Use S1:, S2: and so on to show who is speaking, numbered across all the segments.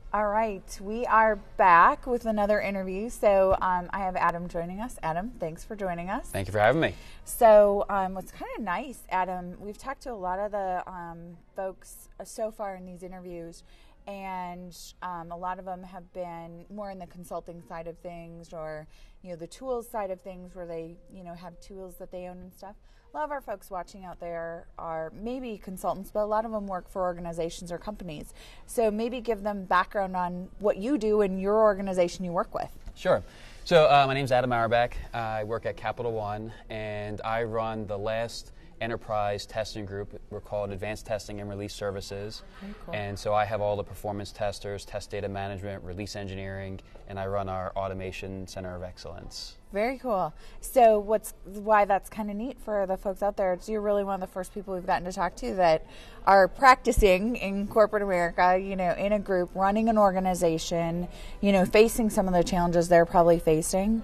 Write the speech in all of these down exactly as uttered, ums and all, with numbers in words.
S1: All right, we are back with another interview. So um, I have Adam joining us. Adam, thanks for joining us.
S2: Thank you for having me.
S1: So um, what's kind of nice, Adam, we've talked to a lot of the um, folks so far in these interviews, and um, a lot of them have been more in the consulting side of things, or you know the tools side of things, where they you know have tools that they own and stuff. A lot of our folks watching out there are maybe consultants, but a lot of them work for organizations or companies. So maybe give them background on what you do in your organization you work with.
S2: Sure. So uh, my name's Adam Auerbach. I work at Capital One, and I run the last enterprise testing group. We're called Advanced Testing and Release Services.
S1: Very cool.
S2: And so I have all the performance testers, test data management, release engineering, and I run our automation center of excellence.
S1: Very cool. So what's why that's kind of neat for the folks out there, is you're really one of the first people we've gotten to talk to that are practicing in corporate America, you know, in a group, running an organization, you know, facing some of the challenges they're probably facing.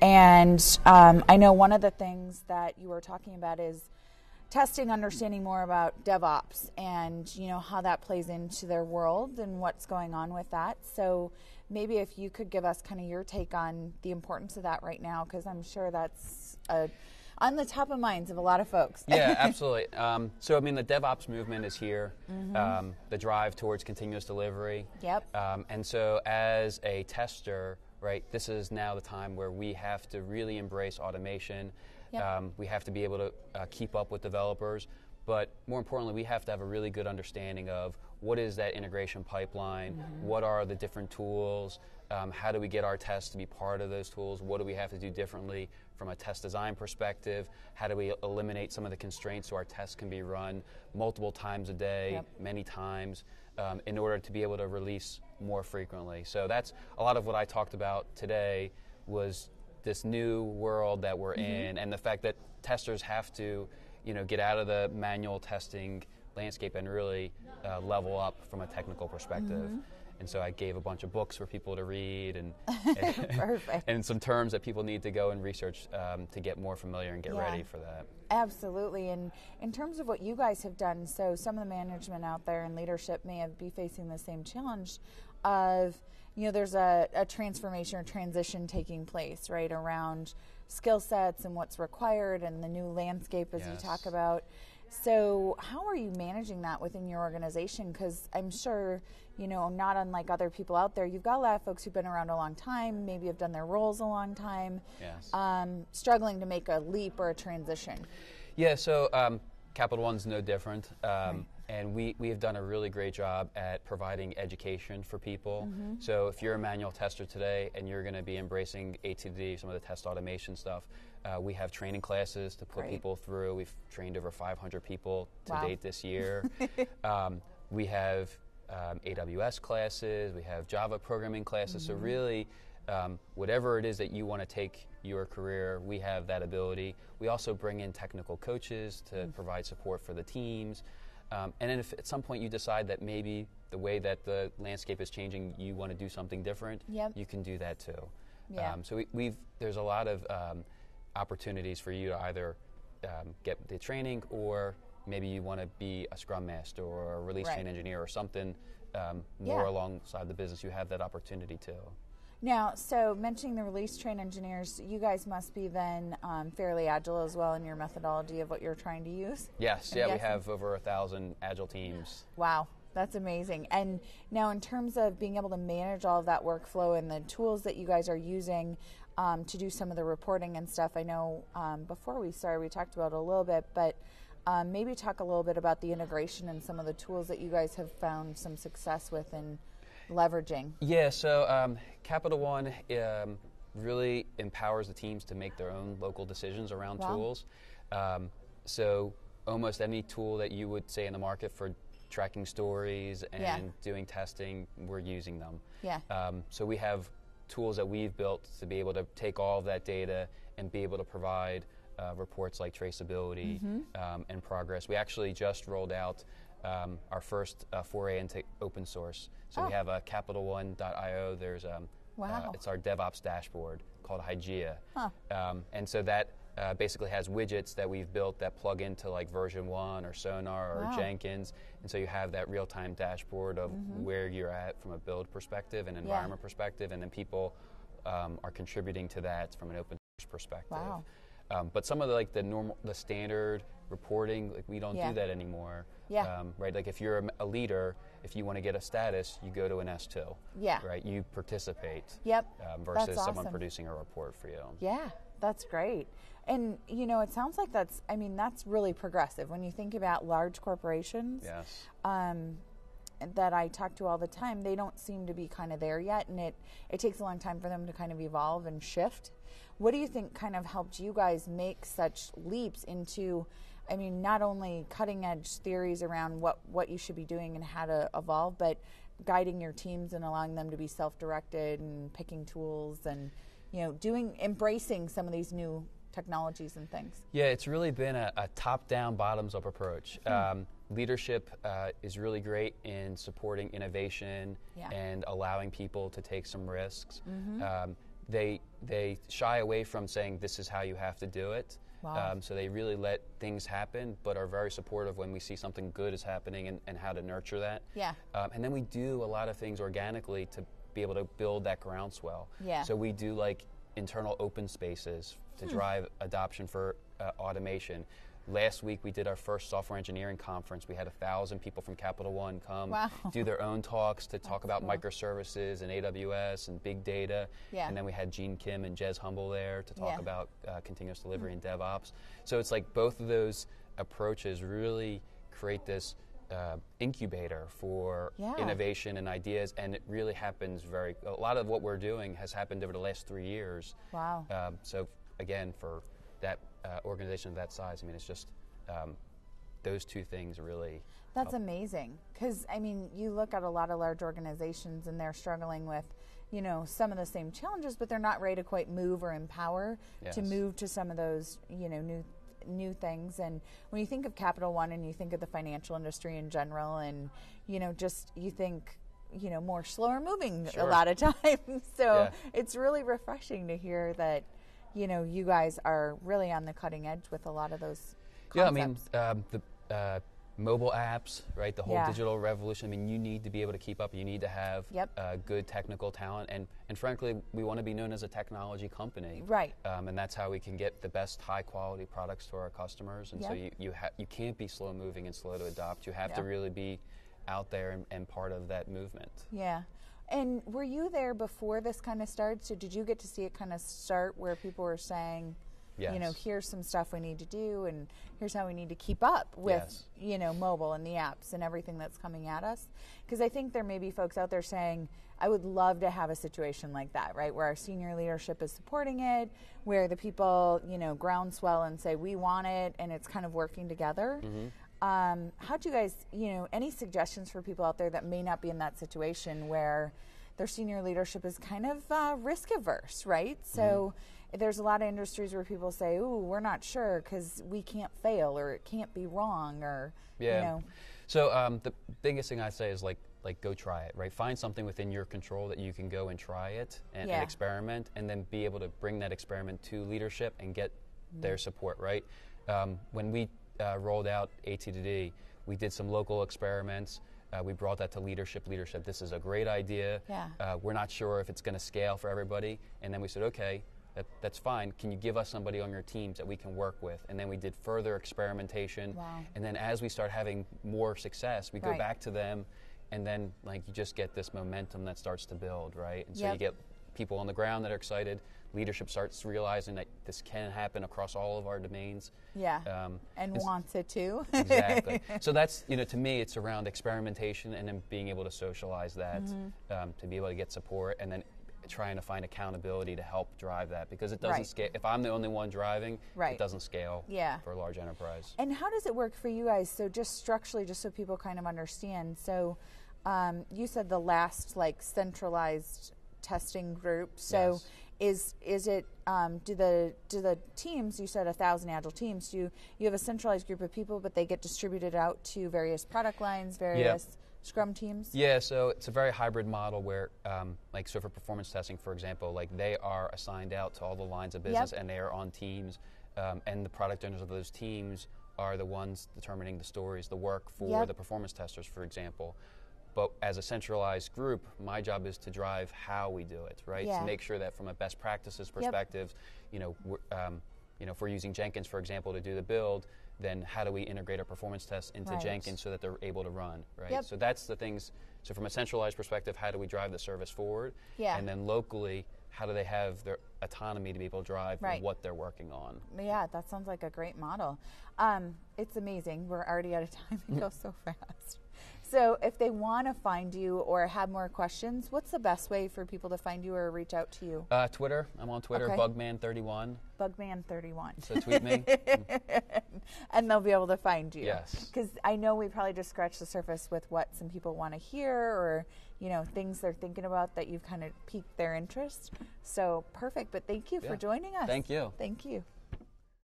S1: And um, I know one of the things that you were talking about is testing, understanding more about DevOps and, you know, how that plays into their world and what's going on with that. So maybe if you could give us kind of your take on the importance of that right now, because I'm sure that's a, on the top of minds of a lot of folks.
S2: Yeah, absolutely. Um, so, I mean, the DevOps movement is here,
S1: Mm-hmm.
S2: um, the drive towards continuous delivery.
S1: Yep.
S2: Um, and so as a tester, right, this is now the time where we have to really embrace automation.
S1: Yep.
S2: Um, we have to be able to uh, keep up with developers, but more importantly, we have to have a really good understanding of what is that integration pipeline, mm-hmm. what are the different tools, um, how do we get our tests to be part of those tools, what do we have to do differently from a test design perspective, how do we eliminate some of the constraints so our tests can be run multiple times a day,
S1: yep.
S2: many times, um, in order to be able to release more frequently. So that's a lot of what I talked about today, was this new world that we're mm-hmm. in, and the fact that testers have to, you know, get out of the manual testing landscape and really uh, level up from a technical perspective. Mm-hmm. And so I gave a bunch of books for people to read, and and, and some terms that people need to go and research um, to get more familiar and get
S1: yeah.
S2: ready for that.
S1: Absolutely. And in terms of what you guys have done, so some of the management out there and leadership may have be facing the same challenge of, you know, there's a, a transformation or transition taking place, right, around skill sets and what's required and the new landscape, as yes. you talk about. So how are you managing that within your organization? Because I'm sure, you know, not unlike other people out there, you've got a lot of folks who've been around a long time, maybe have done their roles a long time,
S2: yes.
S1: um, struggling to make a leap or a transition.
S2: Yeah, so um, Capital One's no different. Um,
S1: right.
S2: And we, we have done a really great job at providing education for people.
S1: Mm-hmm.
S2: So if you're a manual tester today and you're going to be embracing A T D, some of the test automation stuff, uh, we have training classes to put
S1: great.
S2: people through. We've trained over five hundred people to
S1: wow.
S2: date this year. um, we have um, A W S classes. We have Java programming classes. Mm-hmm. So really, um, whatever it is that you want to take your career, we have that ability. We also bring in technical coaches to mm-hmm. provide support for the teams. Um, and then if at some point you decide that maybe the way that the landscape is changing, you want to do something different,
S1: yep.
S2: you can do that too.
S1: Yeah.
S2: Um, so we, we've there's a lot of um, opportunities for you to either um, get the training, or maybe you want to be a Scrum Master or a release
S1: right.
S2: train engineer or something um, more
S1: yeah.
S2: alongside the business. You have that opportunity too.
S1: Now, so mentioning the release train engineers, you guys must be then um, fairly agile as well in your methodology of what you're trying to use?
S2: Yes,
S1: I'm
S2: yeah,
S1: guessing?
S2: we have over a thousand agile teams.
S1: Wow, that's amazing. And now in terms of being able to manage all of that workflow and the tools that you guys are using um, to do some of the reporting and stuff, I know um, before we started we talked about it a little bit, but um, maybe talk a little bit about the integration and some of the tools that you guys have found some success with in leveraging.
S2: Yeah, so um, Capital One um, really empowers the teams to make their own local decisions around
S1: wow.
S2: tools. Um, so almost any tool that you would say in the market for tracking stories and
S1: yeah.
S2: doing testing, we're using them.
S1: Yeah.
S2: Um, so we have tools that we've built to be able to take all of that data and be able to provide uh, reports like traceability
S1: mm-hmm.
S2: um, and progress. We actually just rolled out Um, our first uh, foray into open source. So
S1: oh.
S2: we have a capital one dot i o. There's um,
S1: wow.
S2: uh, it's our DevOps dashboard called Hygeia.
S1: Huh.
S2: Um, and so that uh, basically has widgets that we've built that plug into like version one or Sonar or
S1: wow.
S2: Jenkins, and so you have that real-time dashboard of mm-hmm. where you're at from a build perspective and environment yeah. perspective, and then people um, are contributing to that from an open source perspective.
S1: Wow.
S2: Um, but some of the, like the normal, the standard reporting, like we don't
S1: yeah.
S2: do that anymore.
S1: Yeah.
S2: Um, right. Like if you're a, a leader, if you want to get a status, you go to an S two.
S1: Yeah.
S2: Right. You participate.
S1: Yep.
S2: Um, versus
S1: that's awesome.
S2: someone producing a report for you.
S1: Yeah, that's great. And you know, it sounds like that's. I mean, that's really progressive when you think about large corporations.
S2: Yes.
S1: Um, that I talk to all the time, they don't seem to be kind of there yet, and it it takes a long time for them to kind of evolve and shift. What do you think kind of helped you guys make such leaps into, I mean, not only cutting edge theories around what, what you should be doing and how to evolve, but guiding your teams and allowing them to be self-directed and picking tools and, you know, doing, embracing some of these new technologies and things?
S2: Yeah, it's really been a, a top-down, bottoms-up approach. Hmm. Um, leadership uh, is really great in supporting innovation yeah. and allowing people to take some risks. Mm-hmm. Um, they they shy away from saying this is how you have to do it.
S1: Wow.
S2: Um, so they really let things happen, but are very supportive when we see something good is happening and, and how to nurture that.
S1: Yeah.
S2: Um, and then we do a lot of things organically to be able to build that groundswell.
S1: Yeah.
S2: So we do like internal open spaces to hmm. drive adoption for uh, automation. Last week we did our first software engineering conference. We had a thousand people from Capital One come
S1: wow.
S2: do their own talks to talk
S1: That's
S2: about
S1: cool.
S2: microservices and A W S and big data.
S1: Yeah.
S2: And then we had Gene Kim and Jez Humble there to talk
S1: yeah. about
S2: uh, continuous delivery mm-hmm. and DevOps. So it's like both of those approaches really create this uh, incubator for
S1: yeah.
S2: innovation and ideas, and it really happens very, a lot of what we're doing has happened over the last three years.
S1: Wow.
S2: Um, so again, for that uh, organization of that size, I mean, it's just um, those two things really.
S1: That's
S2: help.
S1: amazing, because I mean, you look at a lot of large organizations and they're struggling with, you know, some of the same challenges, but they're not ready to quite move or empower
S2: yes.
S1: to move to some of those, you know, new new things. And when you think of Capital One and you think of the financial industry in general, and you know, just you think, you know, more slower moving
S2: sure.
S1: a lot of times. So
S2: yeah.
S1: it's really refreshing to hear that, you know, you guys are really on the cutting edge with a lot of those concepts.
S2: Yeah, I mean, um, the uh, mobile apps, right, the whole
S1: yeah.
S2: digital revolution, I mean, you need to be able to keep up. You need to have
S1: yep.
S2: uh, good technical talent. And, and frankly, we want to be known as a technology company.
S1: Right.
S2: Um, and that's how we can get the best high-quality products to our customers. And
S1: yep.
S2: so you you, ha- you can't be slow-moving and slow to adopt. You have
S1: yep.
S2: to really be out there and, and part of that movement.
S1: Yeah. And were you there before this kind of started? So did you get to see it kind of start where people were saying,
S2: yes.
S1: you know, here's some stuff we need to do and here's how we need to keep up with,
S2: yes.
S1: you know, mobile and the apps and everything that's coming at us? Because I think there may be folks out there saying, I would love to have a situation like that, right, where our senior leadership is supporting it, where the people, you know, groundswell and say, we want it, and it's kind of working together. Mm-hmm. Um, how do you guys, you know, any suggestions for people out there that may not be in that situation where their senior leadership is kind of uh, risk averse, right? So mm-hmm. there's a lot of industries where people say, ooh, we're not sure because we can't fail or it can't be wrong or,
S2: yeah.
S1: you know.
S2: So um, the biggest thing I say is like, like go try it, right? Find something within your control that you can go and try it and,
S1: yeah.
S2: and experiment, and then be able to bring that experiment to leadership and get mm-hmm. their support, right? Um, when we Uh, rolled out A T D D, we did some local experiments. Uh, we brought that to leadership. Leadership, this is a great idea.
S1: Yeah.
S2: Uh, we're not sure if it's going to scale for everybody. And then we said, okay, that, that's fine. Can you give us somebody on your teams that we can work with? And then we did further experimentation.
S1: Wow.
S2: And then as we start having more success, we go
S1: right.
S2: back to them, and then like you just get this momentum that starts to build, right? And so
S1: yep.
S2: you get people on the ground that are excited. Leadership starts realizing that this can happen across all of our domains.
S1: Yeah,
S2: um,
S1: and wants it too.
S2: Exactly. So that's, you know, to me, it's around experimentation and then being able to socialize that, mm-hmm. um, to be able to get support, and then trying to find accountability to help drive that, because it doesn't
S1: right.
S2: scale. If I'm the only one driving,
S1: right.
S2: it doesn't scale
S1: yeah.
S2: for a large enterprise.
S1: And how does it work for you guys? So just structurally, just so people kind of understand. So um, you said the last like centralized testing group. So
S2: yes.
S1: is is it um, do the do the teams, you said a thousand agile teams, do you, you have a centralized group of people, but they get distributed out to various product lines, various
S2: yep.
S1: Scrum teams?
S2: Yeah, so it's a very hybrid model where, um, like, so for performance testing, for example, like they are assigned out to all the lines of business, yep. and they are on teams. um, and the product owners of those teams are the ones determining the stories, the work for
S1: Yep.
S2: the performance testers, for example. But as a centralized group, my job is to drive how we do it, right?
S1: Yeah.
S2: To make sure that from a best practices perspective, yep. you know, we're, um, you know, if we're using Jenkins, for example, to do the build, then how do we integrate our performance tests into
S1: right.
S2: Jenkins so that they're able to run, right?
S1: Yep.
S2: So that's the things. So from a centralized perspective, how do we drive the service forward?
S1: Yeah.
S2: And then locally, how do they have their autonomy to be able to drive
S1: right.
S2: what they're working on?
S1: Yeah, that sounds like a great model. Um, it's amazing. We're already out of time. It goes so fast. So if they want to find you or have more questions, what's the best way for people to find you or reach out to you?
S2: Uh, Twitter. I'm on Twitter,
S1: okay.
S2: Bugman thirty-one.
S1: Bugman thirty-one.
S2: So tweet me.
S1: And they'll be able to find you.
S2: Yes.
S1: Because I know we probably just scratched the surface with what some people want to hear or, you know, things they're thinking about that you've kind of piqued their interest. So perfect. But thank you
S2: yeah.
S1: for joining us.
S2: Thank you.
S1: Thank you.